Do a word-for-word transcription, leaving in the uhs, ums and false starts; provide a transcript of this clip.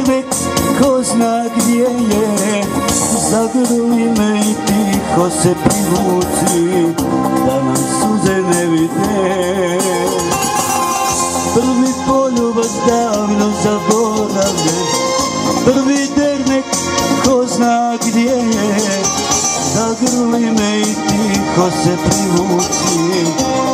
dernek ko zna gdje je, zagrli me i tiho se privuci, da nam suze ne vide. Prvi poljubac davno zaboravljen, prvi dernek ko zna gdje je, zagrli me i tiho se privuci,